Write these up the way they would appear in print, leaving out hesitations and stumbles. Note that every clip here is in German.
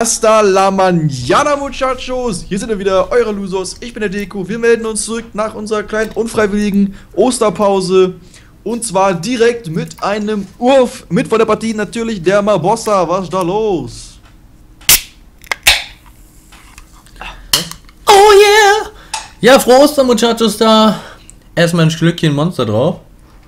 Hasta la mañana, muchachos! Hier sind wir wieder, eure Losers. Ich bin der Deko. Wir melden uns zurück nach unserer kleinen unfreiwilligen Osterpause. Und zwar direkt mit einem Urf. Mit von der Partie natürlich der Mabossa. Was ist da los? Oh yeah! Ja, frohe Ostern, Muchachos, da. Erstmal ein Schlückchen Monster drauf.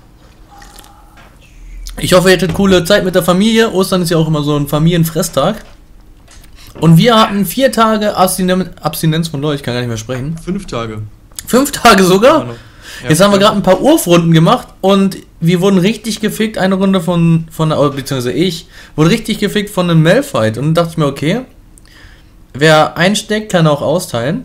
Ich hoffe, ihr hattet coole Zeit mit der Familie. Ostern ist ja auch immer so ein Familienfresstag. Und wir hatten 4 Tage Abstinenz von Leute, ich kann gar nicht mehr sprechen. 5 Tage. 5 Tage sogar? Ja, jetzt haben wir gerade ein paar Urfrunden gemacht und wir wurden richtig gefickt. Eine Runde beziehungsweise ich, wurde richtig gefickt von einem Malphite. Und dann dachte ich mir, okay, wer einsteckt, kann auch austeilen.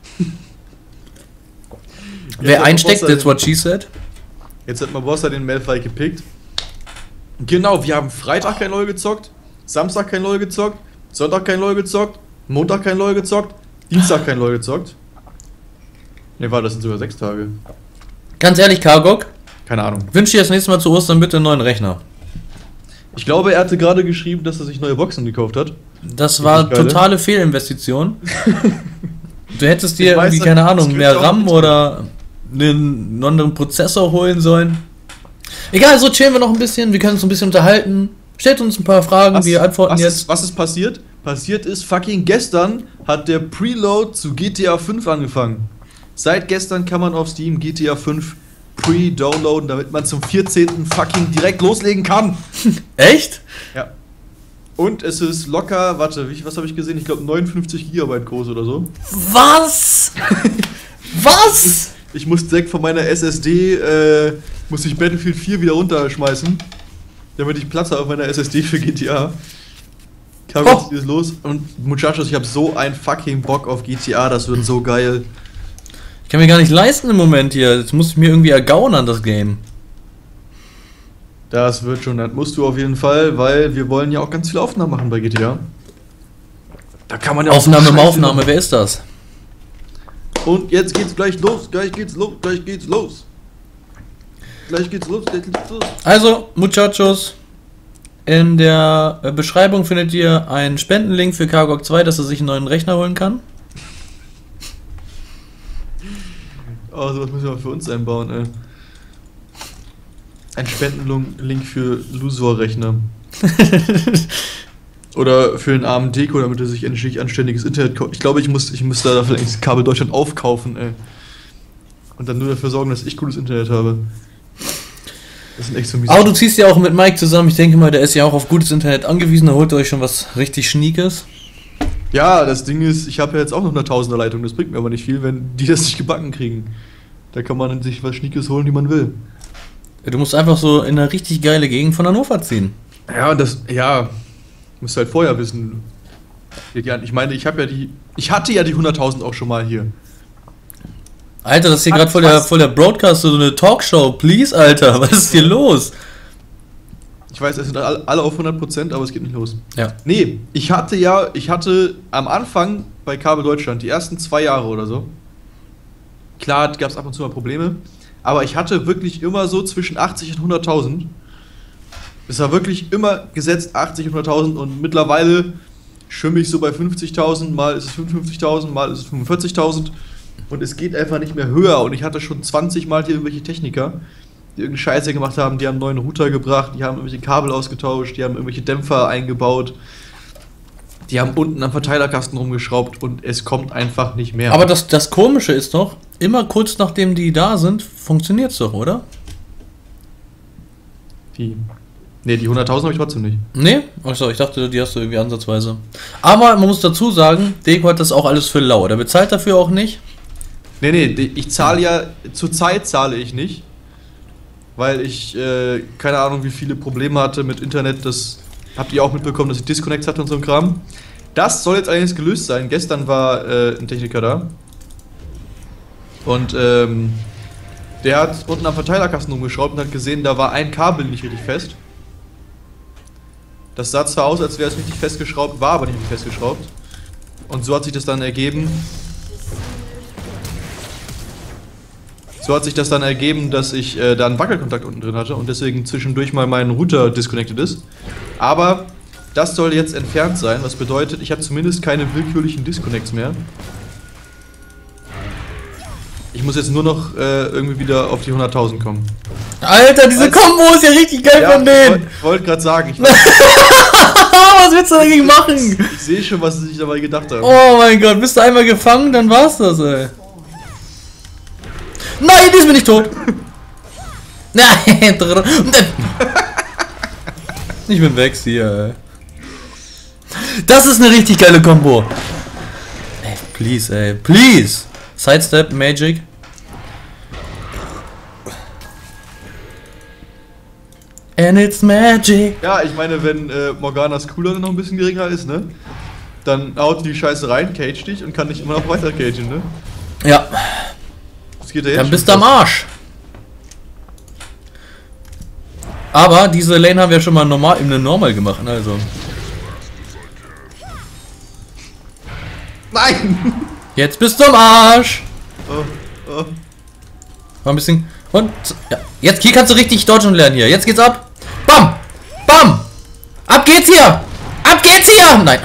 Wer einsteckt, that's what she said. Jetzt hat Mabossa den Malphite gepickt. Genau, wir haben Freitag kein LoL gezockt, Samstag kein LoL gezockt, Sonntag kein LoL gezockt, Montag kein LoL gezockt, Dienstag kein LoL gezockt. Ne, das sind sogar 6 Tage. Ganz ehrlich, Kargok, keine Ahnung. Wünsche dir das nächste Mal zu Ostern bitte einen neuen Rechner. Ich glaube, er hatte gerade geschrieben, dass er sich neue Boxen gekauft hat. Das war totale Fehlinvestition. Du hättest dir irgendwie, keine Ahnung, mehr RAM oder einen anderen Prozessor holen sollen. Egal, so chillen wir noch ein bisschen, wir können uns ein bisschen unterhalten. Stellt uns ein paar Fragen, wir antworten jetzt. Was ist passiert? Passiert ist, fucking gestern hat der Preload zu GTA 5 angefangen. Seit gestern kann man auf Steam GTA 5 pre-downloaden, damit man zum 14. fucking direkt loslegen kann. Echt? Ja. Und es ist locker, warte, was habe ich gesehen? Ich glaube 59 GB groß oder so. Was? Was? Ich muss direkt von meiner SSD, muss ich Battlefield 4 wieder runterschmeißen, damit ich Platz habe auf meiner SSD für GTA. Jetzt ist los. Und Muchachos, ich habe so einen fucking Bock auf GTA, das wird so geil. Ich kann mir gar nicht leisten im Moment hier, jetzt muss ich mir irgendwie ergaunern, das Game. Das wird schon, das musst du auf jeden Fall, weil wir wollen ja auch ganz viele Aufnahmen machen bei GTA. Da kann man ja Aufnahme um Aufnahme, wer ist das? Und jetzt geht's gleich los, gleich geht's los. Also, Muchachos, in der Beschreibung findet ihr einen Spendenlink für Kargok 2, dass er sich einen neuen Rechner holen kann. Oh, sowas müssen wir für uns einbauen, ey. Ein Spendenlink für Lusor-Rechner. Oder für einen armen Deko, damit er sich endlich anständiges Internet kauft. Ich glaube, ich muss da vielleicht Kabel Deutschland aufkaufen, ey. Und dann nur dafür sorgen, dass ich cooles Internet habe. Das sind echt so miese. Aber du ziehst ja auch mit Mike zusammen. Ich denke mal, der ist ja auch auf gutes Internet angewiesen. Da holt ihr euch schon was richtig Schniekes. Ja, das Ding ist, ich habe ja jetzt auch noch eine 1000er Leitung. Das bringt mir aber nicht viel, wenn die das nicht gebacken kriegen. Da kann man sich was Schniekes holen, wie man will. Du musst einfach so in eine richtig geile Gegend von Hannover ziehen. Ja, musst halt vorher wissen. Ich meine, ich hatte ja die 100.000 auch schon mal hier. Alter, das ist hier gerade voll der Broadcast, so eine Talkshow. Please, Alter, was ist hier los? Ich weiß, es sind alle auf 100%, aber es geht nicht los. Ja. Nee, ich hatte am Anfang bei Kabel Deutschland, die ersten 2 Jahre oder so, klar, gab es ab und zu mal Probleme, aber ich hatte wirklich immer so zwischen 80 und 100.000. Es war wirklich immer gesetzt 80 und 100.000 und mittlerweile schwimme ich so bei 50.000, mal ist es 55.000, mal ist es 45.000 und es geht einfach nicht mehr höher und ich hatte schon 20 Mal hier irgendwelche Techniker, die irgendeine Scheiße gemacht haben, die haben einen neuen Router gebracht, die haben irgendwelche Kabel ausgetauscht, die haben irgendwelche Dämpfer eingebaut, die haben unten am Verteilerkasten rumgeschraubt und es kommt einfach nicht mehr. Aber das Komische ist doch, immer kurz nachdem die da sind, funktioniert's doch, oder? Die 100.000 habe ich trotzdem nicht. Nee? Achso, ich dachte, die hast du irgendwie ansatzweise. Aber man muss dazu sagen, Deko hat das auch alles für lau. Der bezahlt dafür auch nicht. Nee, ich zahle ja, zurzeit zahle ich nicht, weil ich, keine Ahnung, wie viele Probleme hatte mit Internet, das habt ihr auch mitbekommen, dass ich Disconnects hatte und so ein Kram. Das soll jetzt allerdings gelöst sein. Gestern war ein Techniker da und der hat unten am Verteilerkasten rumgeschraubt und hat gesehen, da war ein Kabel nicht richtig fest. Das sah zwar aus, als wäre es richtig festgeschraubt, war aber nicht richtig festgeschraubt. Und so hat sich das dann ergeben, dass ich da einen Wackelkontakt unten drin hatte und deswegen zwischendurch mal mein Router disconnected ist. Aber Das soll jetzt entfernt sein, was bedeutet, ich habe zumindest keine willkürlichen Disconnects mehr. Ich muss jetzt nur noch irgendwie wieder auf die 100.000 kommen. Alter, diese Kombo ist ja richtig geil von denen. Ich wollte gerade sagen, was willst du dagegen machen? Ich sehe schon, was sie sich dabei gedacht haben. Oh mein Gott, bist du einmal gefangen, dann war's das, ey. Nein, die ist mir nicht tot. Nein, ich bin weg hier, ey. Das ist eine richtig geile Kombo. Ey, please, ey, please. Sidestep, Magic. And it's magic. Ja, ich meine, wenn Morganas Cooldown noch ein bisschen geringer ist, ne? Dann haut die Scheiße rein, cage dich und kann dich immer noch weiter cagen, ne? Ja. Das geht ja jetzt dann bist du am Arsch. Aber diese Lane haben wir schon mal normal gemacht, also. Nein! Jetzt bist du am Arsch! Oh. Mal ein bisschen. Und. Ja. Jetzt hier kannst du richtig dodgen lernen hier. Jetzt geht's ab. Bam! Bam! Ab geht's hier! Ab geht's hier! Nein.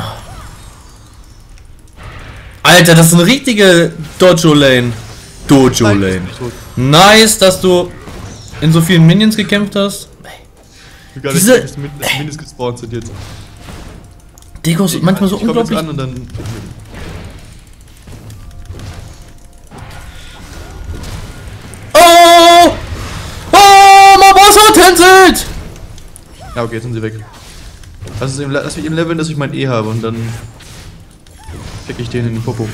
Alter, das ist eine richtige Dojo-Lane. Dojo-Lane. Nice, dass du in so vielen Minions gekämpft hast. Wie gar nicht, Minions gespawnt sind jetzt. Deko ist manchmal so unglaublich. An und dann oh! Oh, mein Boss tänzelt! Ja, okay, jetzt sind sie weg. Lass mich eben leveln, dass ich mein E habe und dann fick ich den in den Popo.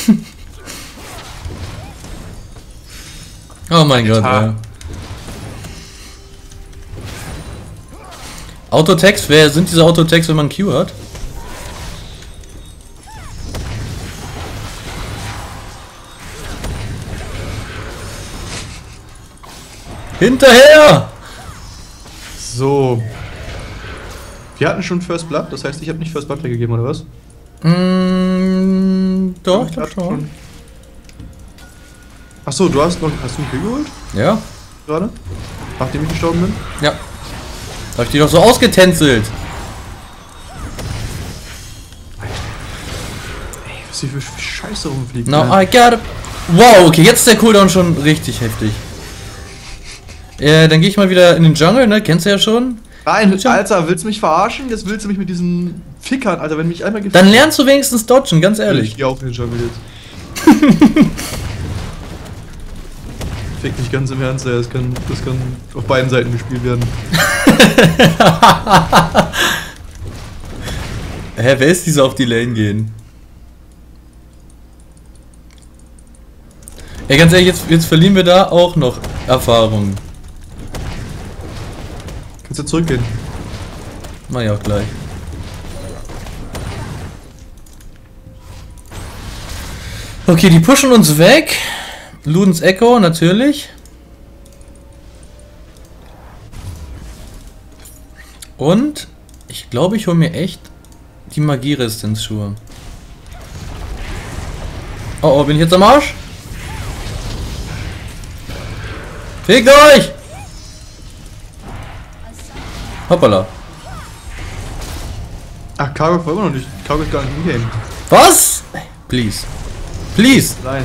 Oh mein Gott, ja. Autotext, wer sind diese Autotext, wenn man Q hat? Hinterher! So. Wir hatten schon First Blood, das heißt, ich habe nicht First Blood gegeben, oder was? Doch, ich glaube schon. Achso, hast du einen Kill geholt? Ja. Gerade? Nachdem ich gestorben bin? Ja. Da hab ich die doch so ausgetänzelt. Ey, was hier für Scheiße rumfliegt. No, I got it. Wow, okay, jetzt ist der Cooldown schon richtig heftig. Dann gehe ich mal wieder in den Jungle, ne? Kennst du ja schon. Nein, Alter, willst du mich verarschen? Jetzt willst du mich mit diesen Fickern, Alter, wenn mich einmal dann lernst du wenigstens dodgen, ganz ehrlich. Ich geh auch in den Jungle jetzt. Fick nicht ganz im Ernst, das kann auf beiden Seiten gespielt werden. Hä, wer ist dieser auf die Lane gehen? Ja, ganz ehrlich, jetzt verlieren wir da auch noch Erfahrung. Kannst du zurückgehen? Mach ich auch gleich. Okay, die pushen uns weg. Ludens Echo, natürlich. Und ich glaube, ich hole mir echt die Magieresistenz-Schuhe. Oh, bin ich jetzt am Arsch? Fickt euch! Hoppala. Ach, Cargo war immer noch nicht. Cargo ist gar nicht im Game. Was? Please. Please. Nein.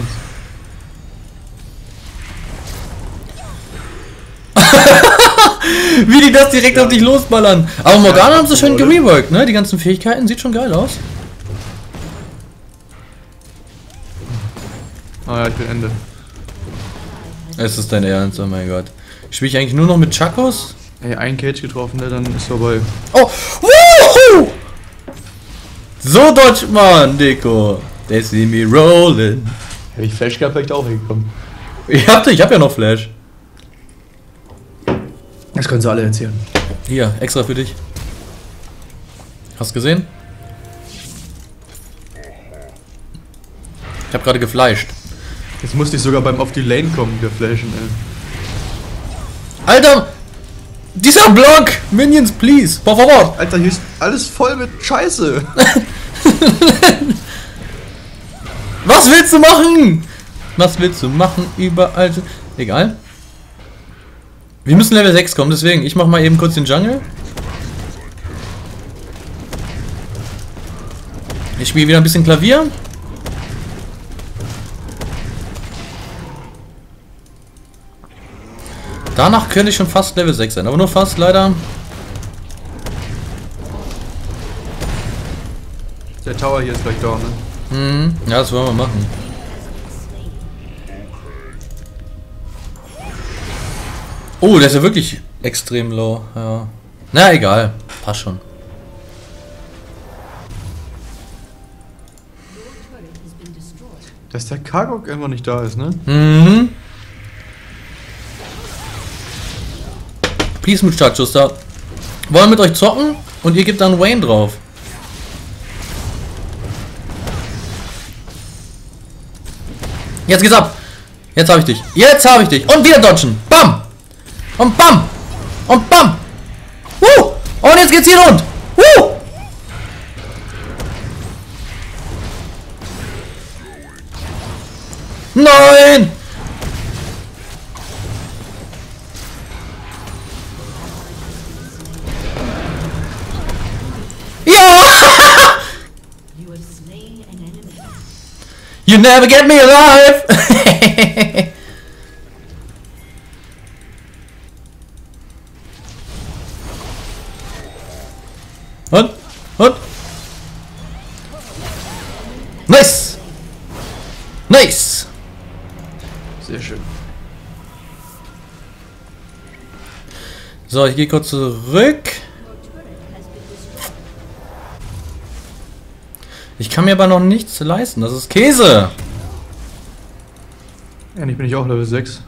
Wie die das direkt auf dich losballern. Aber Morgana haben sie schön gereworkt, ne? Die ganzen Fähigkeiten, sieht schon geil aus. Ah ja, ich bin Ende. Es ist dein Ernst, oh mein Gott. Spiele ich eigentlich nur noch mit Chakos? Ey, ein Cage getroffen, ne, dann ist vorbei. Oh! Woohoo! So dodgt man, Deko. They see me rolling. Hätte ich Flash gehabt, wäre ich da auch hingekommen. Ich hab ja noch Flash. Das können sie alle erzählen. Hier, extra für dich. Hast gesehen? Ich hab gerade gefleischt. Jetzt musste ich sogar beim auf die Lane kommen, der Flashen, ey. Alter! Dieser Block! Minions, please! Por favor! Alter, hier ist alles voll mit Scheiße! Was willst du machen? Was willst du machen? Überall. Egal. Wir müssen Level 6 kommen, deswegen. Ich mach mal eben kurz den Jungle. Ich spiele wieder ein bisschen Klavier. Danach könnte ich schon fast Level 6 sein, aber nur fast leider. Der Tower hier ist gleich down, ne? Mhm. Ja, das wollen wir machen. Oh, der ist ja wirklich extrem low. Ja. Na egal, passt schon. Dass der Kargok einfach nicht da ist, ne? Mhm. Please mit Startschuster. Wollen mit euch zocken und ihr gebt dann Wayne drauf. Jetzt geht's ab. Jetzt habe ich dich. Jetzt habe ich dich. Und wieder dodgen. Bam. Und bam. Und bam. Und jetzt geht's hier rund. Nein. Ja. You never get me alive. Und? Nice! Nice! Sehr schön. So, ich gehe kurz zurück. Ich kann mir aber noch nichts leisten, das ist Käse! Endlich bin ich auch Level 6.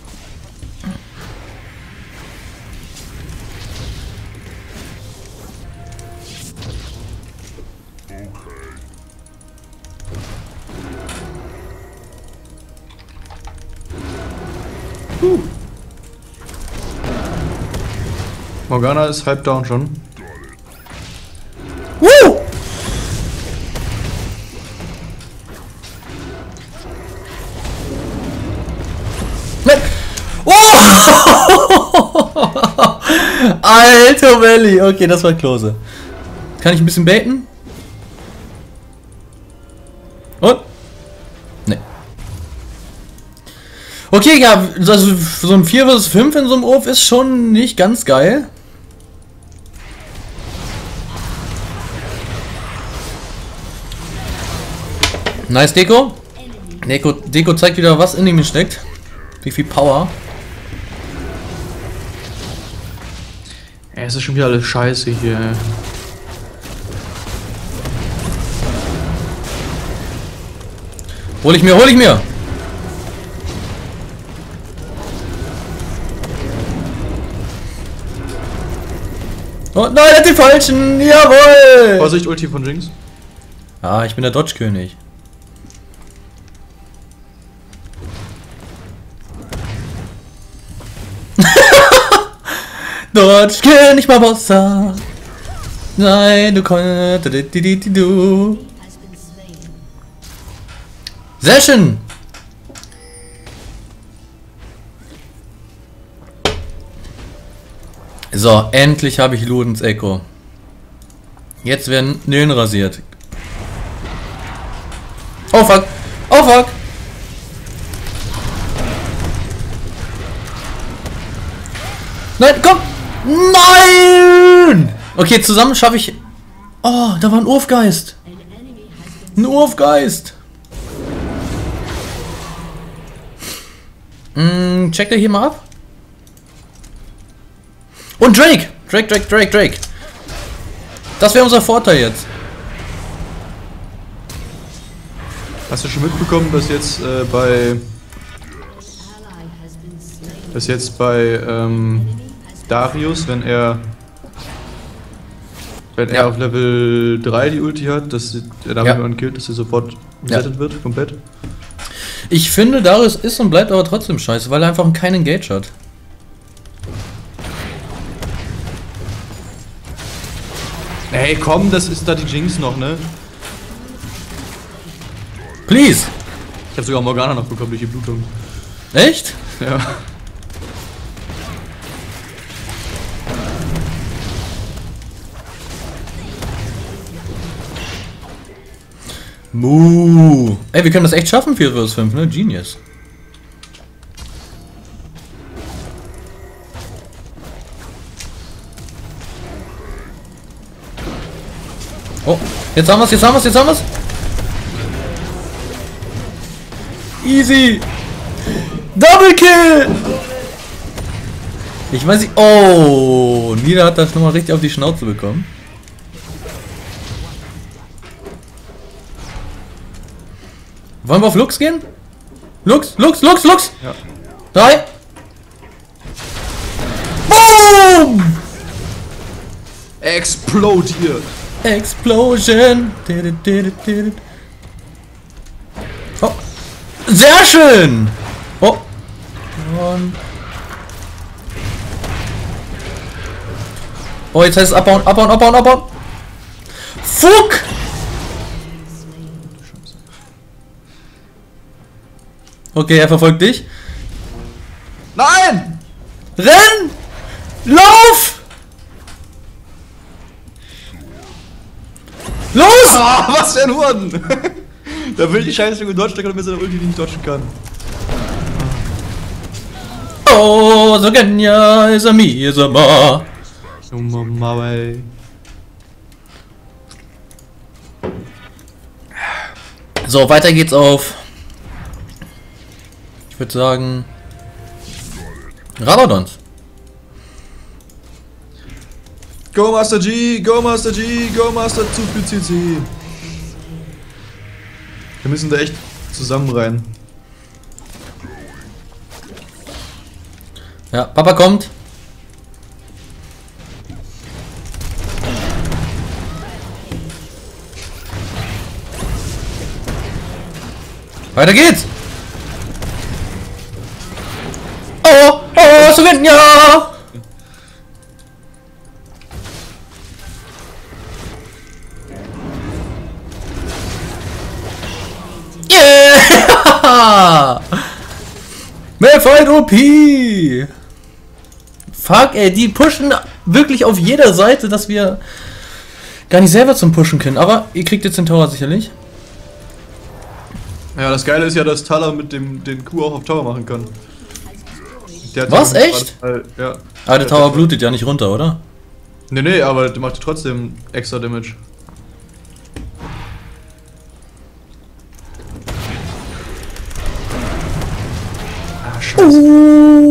Morgana ist halb down schon. Alter Belly, okay, das war Klose. Kann ich ein bisschen baiten? Und? Ne. Okay, ja, also so ein 4 vs 5 in so einem Urf ist schon nicht ganz geil. Nice Deko. Deko zeigt wieder, was in ihm steckt. Wie viel Power. Ey, es ist schon wieder alles scheiße hier. Hol ich mir! Oh nein, er hat den falschen! Jawohl! Vorsicht, Ulti von Jinx. Ah, ich bin der Dodge-König. Dodge-König Barbossa! Nein, du kannst... Sehr schön! So, endlich habe ich Ludens Echo. Jetzt werden Nillen rasiert. Oh fuck! Oh fuck! Nein, komm! Nein! Okay, zusammen schaffe ich... Oh, da war ein Urfgeist. Ein Urfgeist. Checkt er hier mal ab. Und Drake! Drake. Das wäre unser Vorteil jetzt. Hast du schon mitbekommen, dass jetzt bei Darius, wenn er auf Level 3 die Ulti hat, dass er damit jemanden killt, dass sie sofort resettet wird, komplett? Ich finde, Darius ist und bleibt aber trotzdem scheiße, weil er einfach keinen Engage hat. Ey, komm, das ist da die Jinx noch, ne? Please! Ich hab sogar Morgana noch bekommen durch die Blutung. Echt? Ja. Ey, wir können das echt schaffen, 4 vs 5, ne? Genius. Oh, jetzt haben wir's. Easy. Double Kill. Ich weiß nicht. Oh, Nida hat das nochmal richtig auf die Schnauze bekommen. Wollen wir auf Lux gehen? Lux! Ja. 3. Boom! Explodiert! Explosion! Oh! Sehr schön! Oh! Und oh, jetzt heißt es abbauen! Fuck! Okay, er verfolgt dich. Nein! Renn! Lauf! Los! Ah, was für ein Huren! Da will ich die Scheiße in Deutsch stecken, damit er irgendwie nicht dodgen kann. Oh, so genial ist er mir, ist er mal. So, weiter geht's auf. Ich würde sagen. Rabadons. Go Master G, go Master G, go Master zu viel CC. Wir müssen da echt zusammen rein. Ja, Papa kommt. Weiter geht's. Oh, so geht's, ja. Yeah! Malphite OP! Fuck, ey, die pushen wirklich auf jeder Seite, dass wir gar nicht selber zum Pushen können. Aber ihr kriegt jetzt den Tower sicherlich. Ja, das Geile ist ja, dass Thaler mit den Q auch auf Tower machen kann. Was, echt? Ja. Aber der Tower blutet ja nicht runter, oder? Nee, aber der macht trotzdem extra Damage. Ah, scheiße.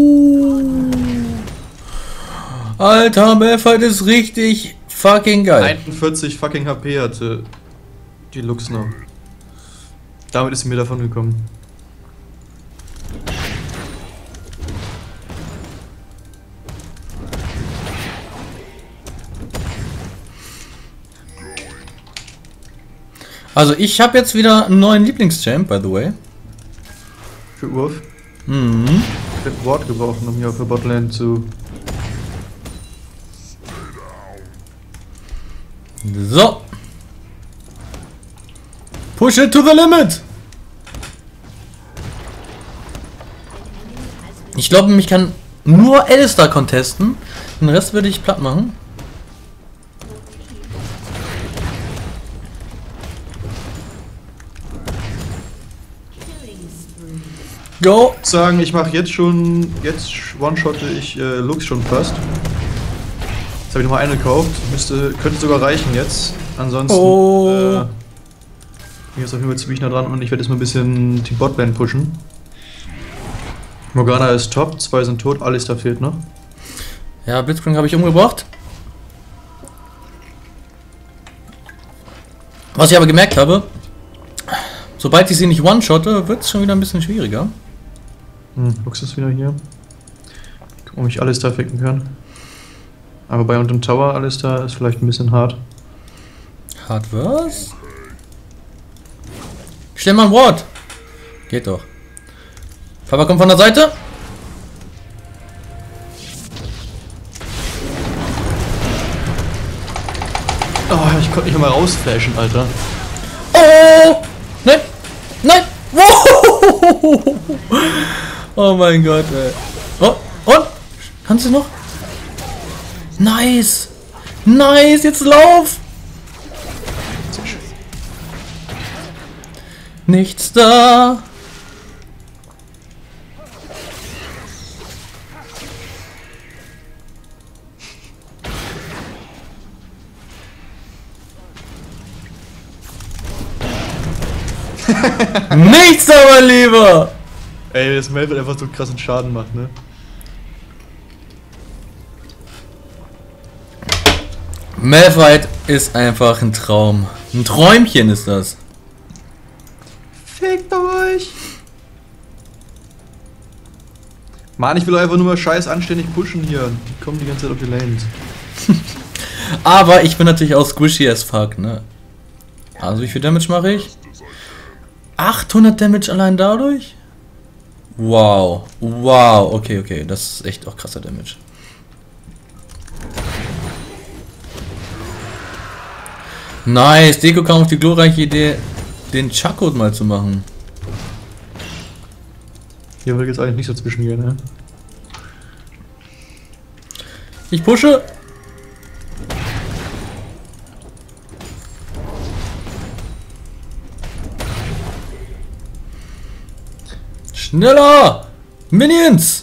Alter, Malphite ist richtig fucking geil. 41 fucking HP hatte die Lux noch. Damit ist sie mir davon gekommen. Also ich habe jetzt wieder einen neuen Lieblingschamp, by the way. Für Urf? Mhm. Ich hätte Ward gebraucht, um hier für Botlane zu... So. Push it to the limit. Ich glaube, ich kann nur Alistar contesten. Den Rest würde ich platt machen. Go! Ich würde sagen, ich mache jetzt one-shotte ich Lux schon fast. Jetzt habe ich nochmal eine gekauft. Könnte sogar reichen jetzt. Ansonsten hier ist auf jeden Fall ziemlich nah dran und ich werde jetzt mal ein bisschen die Botlane pushen. Morgana ist top, 2 sind tot, Alistar fehlt noch. Ja, Blitzcrank habe ich umgebracht. Was ich aber gemerkt habe, sobald ich sie nicht one-shotte, wird es schon wieder ein bisschen schwieriger. Lux ist wieder hier. Gucken, ob ich Alistar ficken kann. Aber bei unten Tower Alistar ist vielleicht ein bisschen hart. Hart was? Stell mal ein Wort. Geht doch. Papa kommt von der Seite. Oh, ich konnte nicht mal rausflashen, Alter. Oh! Nein! Nein! Wow! Oh mein Gott, ey. Oh, und? Kannst du noch? Nice! Nice, jetzt lauf! Nichts da. Nichts da, mein Lieber! Ey, das Melvin einfach so krassen Schaden macht, ne? Malphite ist einfach ein Traum. Ein Träumchen ist das. Fickt euch! Mann, ich will einfach nur mal scheiß anständig pushen hier. Die kommen die ganze Zeit auf die Lanes. Aber ich bin natürlich auch squishy as fuck, ne? Also wie viel Damage mache ich? 800 Damage allein dadurch? Wow. Wow. Okay, okay. Das ist echt auch krasser Damage. Nice. Deko kam auf die glorreiche Idee, den Chuckcode mal zu machen. Hier will jetzt eigentlich nicht so zwischengehen, ne? Ich pushe. Schneller! Minions!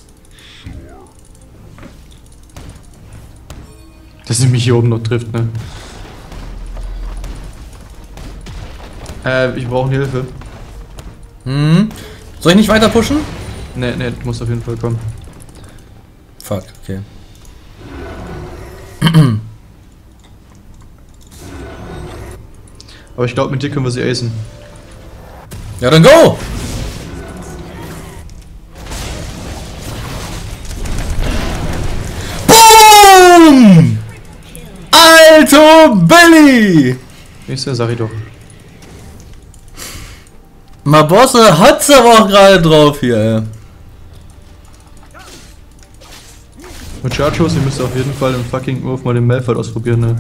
Dass sie mich hier oben noch trifft, ne? Ich brauche Hilfe. Hm. Soll ich nicht weiter pushen? Ne, ne, du musst auf jeden Fall kommen. Fuck, okay. Aber ich glaube, mit dir können wir sie acen. Ja, dann go! Boom! Alto Belly! Nächster, sag ich doch. Mabosse hat's aber auch gerade drauf hier, ey. Muchachos, ihr müsst auf jeden Fall im fucking Wurf mal den Malphite ausprobieren, ne?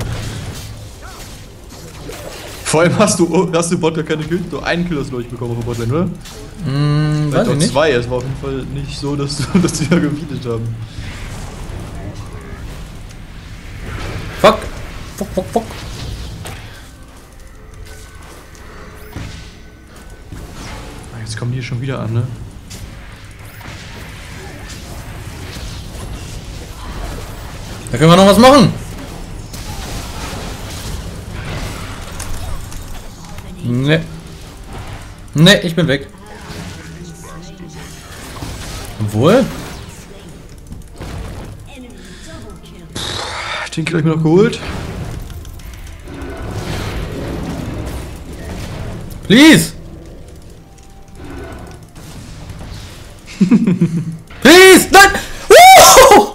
Vor allem hast du Bot gar keine Kills, nur einen Kill hast du bekommen auf der Botlane, oder? Weiß ich nicht. Zwei, es war auf jeden Fall nicht so, dass die ja gefeedet haben. Fuck. Fuck, fuck, fuck. Jetzt kommen die schon wieder an, ne? Da können wir noch was machen. Ne. Ne, ich bin weg. Obwohl? Den Kill hab ich mir noch geholt. Please! Please! Nein! Woo!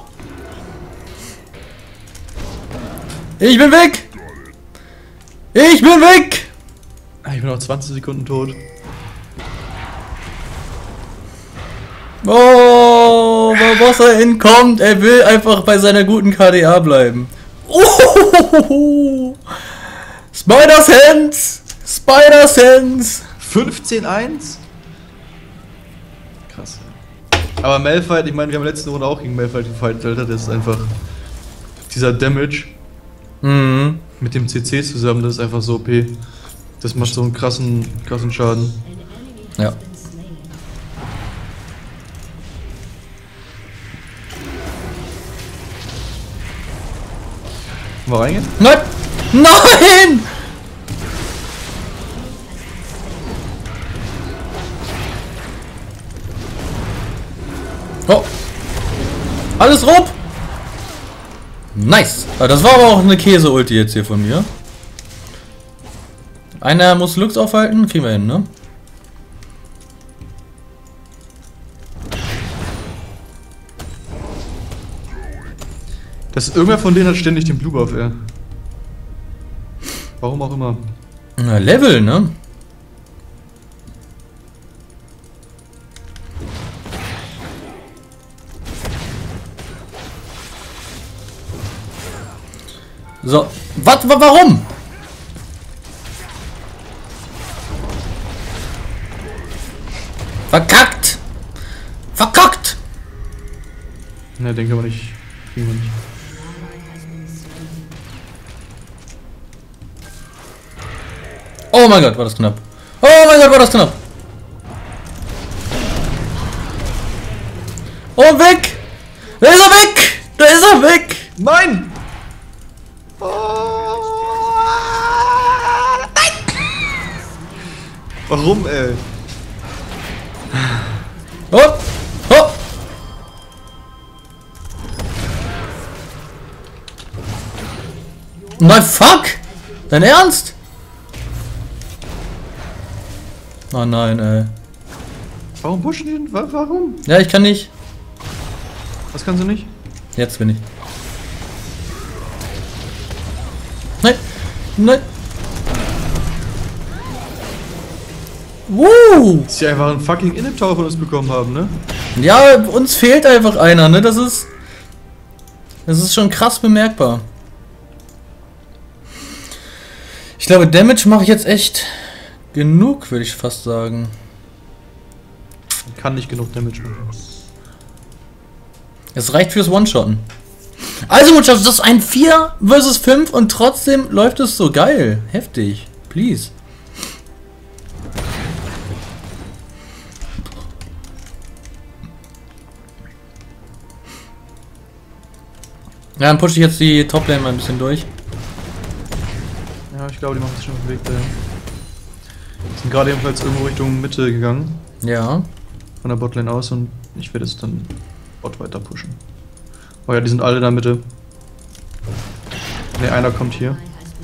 Ich bin weg! Ich bin weg! Ich bin noch 20 Sekunden tot. Oh, Barbossa entkommt. Er will einfach bei seiner guten KDA bleiben. Oh, Spider-Sense! Spider-Sense! 15-1? Krass. Aber Malphite, ich meine, wir haben letzte Runde auch gegen Malphite gefightet, Alter. Das ist einfach dieser Damage mit dem CC zusammen, das ist einfach so OP. Das macht so einen krassen Schaden. Ja. Mal reingehen? Nein! Nein! Oh! Alles rob! Nice! Das war aber auch eine Käse-Ulti jetzt hier von mir. Einer muss Lux aufhalten, kriegen wir hin, ne? Irgendwer von denen hat ständig den Blue Buff, ey. Warum auch immer. Na, Level, ne? So, warum? Verkackt! Verkackt! Ne, denke aber nicht. Kriegen wir nicht. Oh mein Gott, war das knapp. Oh mein Gott, war das knapp. Oh, weg! Da ist er weg! Da ist er weg! Nein! Oh, nein! Warum, ey? Oh! Oh! Nein, fuck! Dein Ernst? Oh nein, ey. Warum pushen die denn? Warum? Ja, ich kann nicht. Was kannst du nicht? Jetzt bin ich. Nein! Nein! Dass sie einfach einen fucking Inhib-Tower von uns bekommen haben, ne? Ja, uns fehlt einfach einer, ne? Das ist schon krass bemerkbar. Ich glaube, Damage mache ich jetzt echt genug, würde ich fast sagen. Kann nicht genug Damage machen. Es reicht fürs One-Shotten. Also, Muchachos, das ist ein 4 vs 5 und trotzdem läuft es so geil. Heftig. Please. Ja, dann pushe ich jetzt die Top-Lane mal ein bisschen durch. Ja, ich glaube, die machen sich schon auf den Weg dahin. Die sind gerade ebenfalls irgendwo Richtung Mitte gegangen. Ja. Von der Botlane aus und ich werde jetzt dann Bot weiter pushen. Oh ja, die sind alle in der Mitte. Ne, einer kommt hier.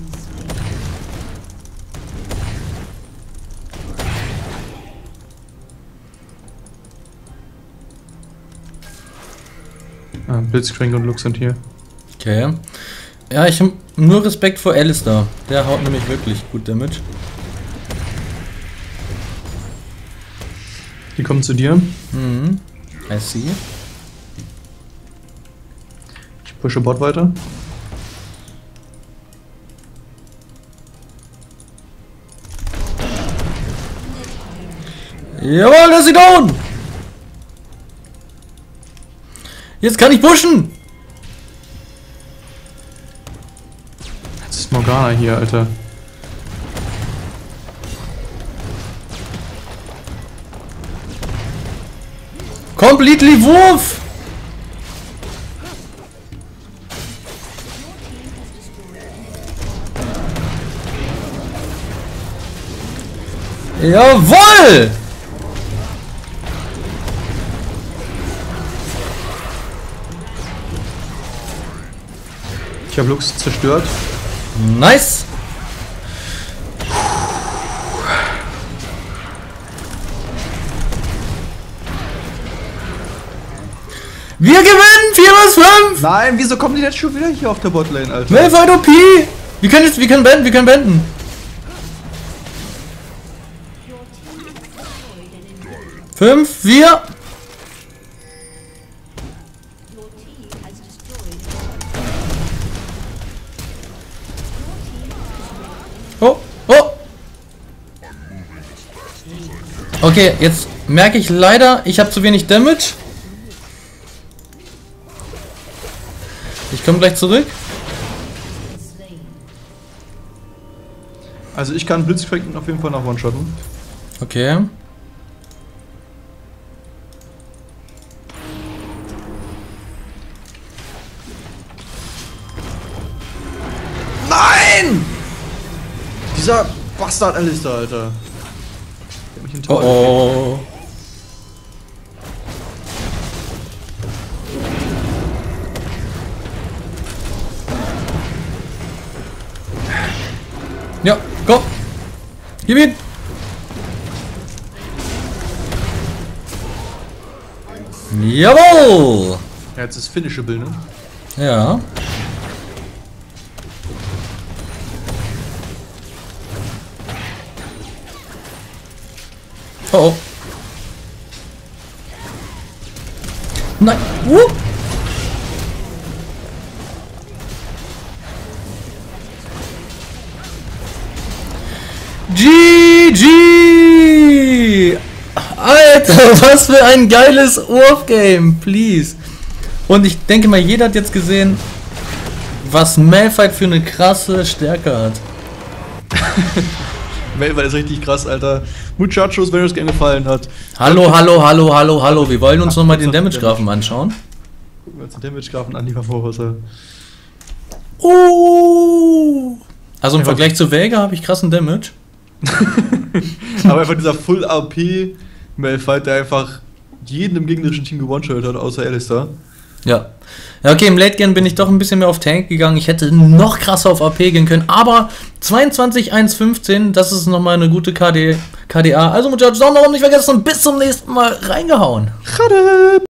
Ah, Blitzcrank und Lux sind hier. Okay. Ja, ich habe nur Respekt vor Alistar. Der haut nämlich wirklich gut Damage. Die kommen zu dir. Mhm. I see. Ich pushe Bot weiter. Jawohl, lass sie down! Jetzt kann ich pushen! Jetzt ist Morgana hier, Alter. Completely Wurf! Jawohl! Ich habe Lux zerstört. Nice! Wir gewinnen 4 vs 5! Nein, wieso kommen die jetzt schon wieder hier auf der Botlane, Alter? Malphite OP! Wir können beenden. 5, 4. Oh, oh. Okay, jetzt merke ich leider, ich habe zu wenig Damage. Ich komme gleich zurück. Also ich kann Blitzcrank auf jeden Fall nach One-Shotten. Okay. Nein! Dieser Bastard Alistar, Alter. Der hat mich in Tor Oh. Ja, komm. Gib ihn. Jawohl. Ja, jetzt ist finishable, ne? Ja. Oh oh. Nein. GG! Alter, was für ein geiles Urf-Game, please. Und ich denke mal, jeder hat jetzt gesehen, was Malphite für eine krasse Stärke hat. Weltweit ist richtig krass, Alter. Muchachos, wenn euch das Game gefallen hat. Hallo. Wir wollen uns nochmal den Damage-Graphen anschauen. Gucken wir uns den Damage-Graphen an, lieber Vorwasser. Also im Vergleich zu Vega habe ich krassen Damage. Aber einfach dieser Full-AP-Malphite, der einfach jeden im gegnerischen Team gewone-shot hat, außer Alistar. Ja. Ja, okay, im Late-Game bin ich doch ein bisschen mehr auf Tank gegangen. Ich hätte noch krasser auf AP gehen können. Aber 22-1-15, das ist nochmal eine gute KDA. Also, Muchachos, auch noch nicht vergessen und bis zum nächsten Mal reingehauen.